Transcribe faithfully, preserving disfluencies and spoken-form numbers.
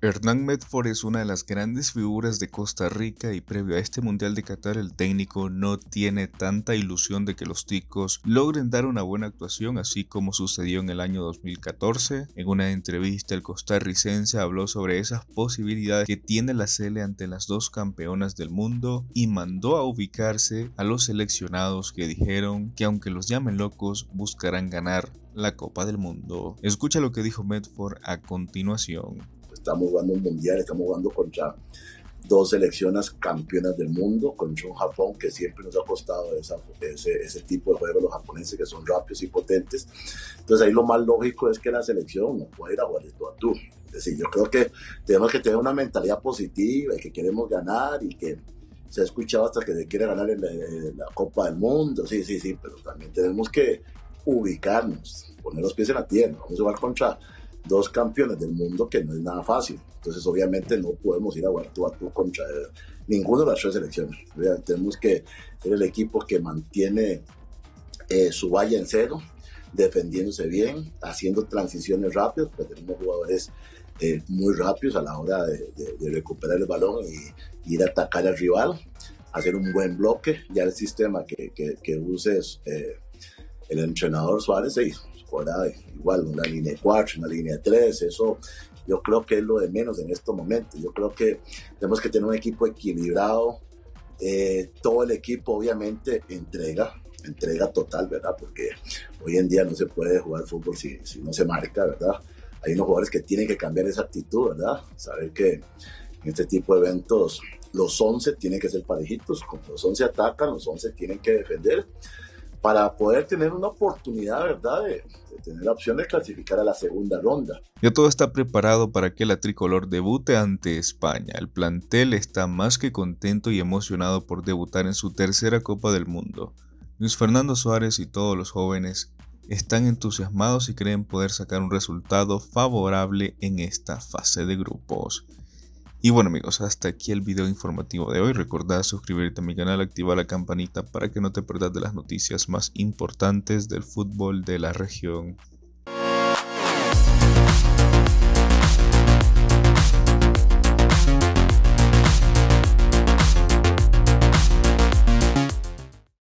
Hernán Medford es una de las grandes figuras de Costa Rica y previo a este Mundial de Qatar el técnico no tiene tanta ilusión de que los ticos logren dar una buena actuación, así como sucedió en el año dos mil catorce. En una entrevista el costarricense habló sobre esas posibilidades que tiene la Sele ante las dos campeonas del mundo y mandó a ubicarse a los seleccionados que dijeron que aunque los llamen locos buscarán ganar la Copa del Mundo. Escucha lo que dijo Medford a continuación. Estamos jugando un mundial, estamos jugando contra dos selecciones campeonas del mundo, contra un Japón que siempre nos ha costado esa, ese, ese tipo de juego, los japoneses que son rápidos y potentes. Entonces ahí lo más lógico es que la selección no pueda ir a jugar de tú a tú. Es decir, yo creo que tenemos que tener una mentalidad positiva y que queremos ganar y que se ha escuchado hasta que se quiere ganar en la, en la Copa del Mundo, sí, sí, sí, pero también tenemos que ubicarnos, poner los pies en la tierra. Vamos a jugar contra dos campeones del mundo que no es nada fácil, entonces obviamente no podemos ir a jugar tú a tú contra ninguna de las tres selecciones. Tenemos que ser el equipo que mantiene eh, su valla en cero, defendiéndose bien, haciendo transiciones rápidas, porque tenemos jugadores eh, muy rápidos a la hora de, de, de recuperar el balón y ir a atacar al rival, hacer un buen bloque. Ya el sistema que, que, que use eh, el entrenador Suárez se hizo. Igual una línea cuatro, una línea tres, eso yo creo que es lo de menos en estos momentos. Yo creo que tenemos que tener un equipo equilibrado, eh, todo el equipo obviamente entrega, entrega total, ¿verdad? Porque hoy en día no se puede jugar fútbol si, si no se marca, ¿verdad? Hay unos jugadores que tienen que cambiar esa actitud, ¿verdad? Saber que en este tipo de eventos los once tienen que ser parejitos, como los once atacan, los once tienen que defender, para poder tener una oportunidad, ¿verdad?, de, de tener la opción de clasificar a la segunda ronda. Ya todo está preparado para que la tricolor debute ante España. El plantel está más que contento y emocionado por debutar en su tercera Copa del Mundo. Luis Fernando Suárez y todos los jóvenes están entusiasmados y creen poder sacar un resultado favorable en esta fase de grupos. Y bueno amigos, hasta aquí el video informativo de hoy. Recordad suscribirte a mi canal, activar la campanita para que no te pierdas de las noticias más importantes del fútbol de la región.